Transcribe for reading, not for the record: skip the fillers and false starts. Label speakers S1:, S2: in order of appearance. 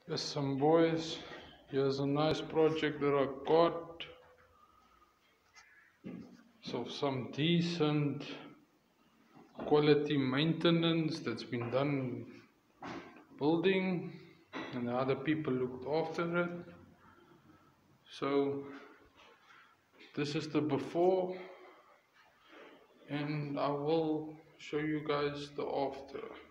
S1: Yes, some boys. Here's a nice project that I got. So some decent quality maintenance that's been done building, and the other people looked after it. So this is the before, and I will show you guys the after.